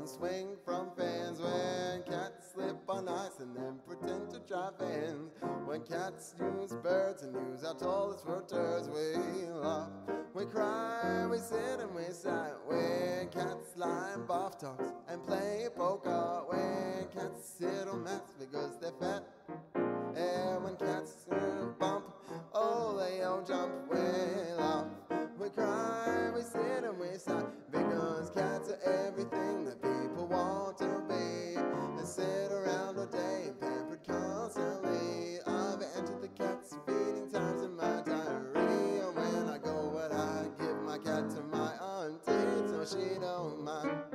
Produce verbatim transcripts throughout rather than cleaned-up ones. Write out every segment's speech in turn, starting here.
swing from fans. When cats slip on ice and then pretend to try fans. When cats use birds and use our tallest routers. We laugh, we cry, we sit and we sigh. When cats lie in bathtubs and play poker. When cats sit on mats because they're fat. And when cats uh, bump, oh they all jump. We laugh, we cry, we sit and we sigh. Because cats are everything that people want to be. They sit around all day, pampered constantly. I've entered the cat's feeding times in my diary. And when I go out, I give my cat to my auntie, so she don't mind.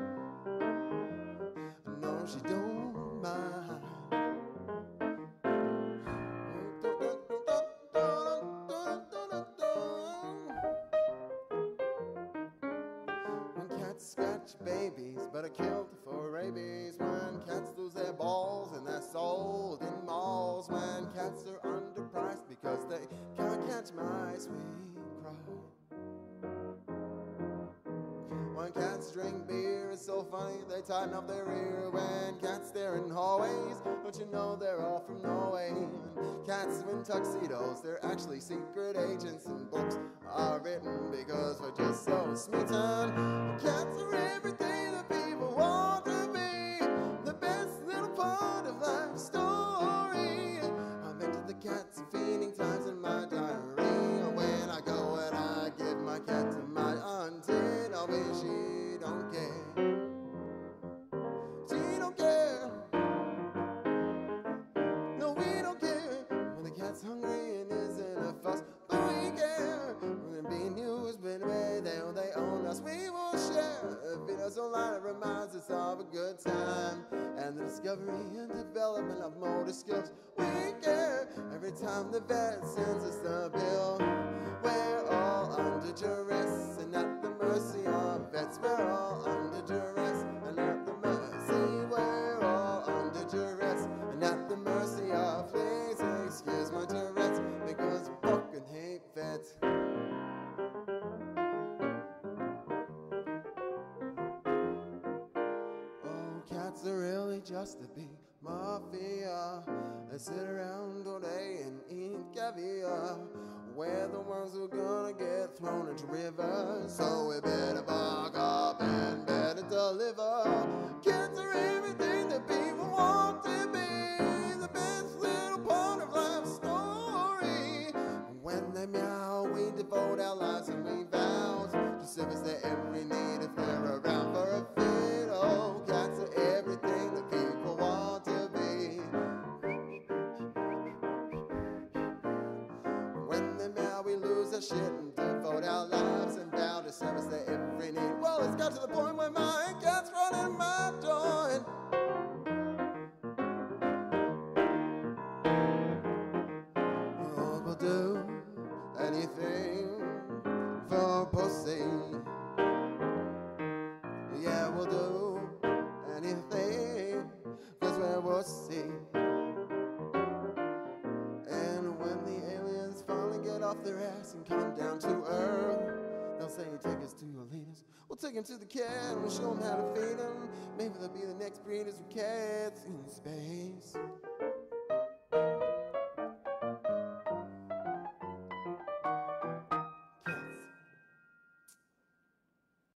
No, she don't mind. When cats scratch babies but are killed for rabies. When cats lose their balls and they're sold in malls. When cats are underpriced because they can't catch mice, we cry. When cats drink beer, it's so funny they tighten up their ear. When cats stare in hallways, don't you know they're all from Norway? When cats in tuxedos, they're actually secret agents. And books are written because we're just so smitten. Cats are everything that people want to be. The best little part of life story. I've entered the cat's feeding times in my diary. When I go and I give my cat to my auntie, no, me, she don't care. She don't care. No, we don't care. When the cat's hungry and is in a fuss, but we care. When it be news, but they, they own us, we will share. If it does online, it reminds us of a good time. And the discovery and development of motor skills, we care. Every time the vet sends us the bill, we're all under duress and at the mercy of vets. We're all under duress and at the mercy. We're all under duress and at the mercy of. Please excuse my Tourette's because I fucking hate vets. Oh, cats are really just a big mafia. They sit around all day and eat caviar. We're the ones who are gonna get thrown into rivers, so we better buck up and better deliver. Cats are everything that people want to be. The best little part of life's story. When they meow, we devote our lives and we vow to service their every need if they're around for a fit. Oh, cats are everything that people want to be. When they meow, we lose our shit and devote our lives and vow to service their every need. Well, it's got to the point where my cat's running my joint. Oh, we'll do anything for pussy. Yeah, we'll do anything cause we're wussy. And when the aliens finally get off their ass and come down to earth, they'll say, take us to your leaders. We'll take them to the cat and we'll show them how to feed them. Maybe they'll be the next breeders of cats in space.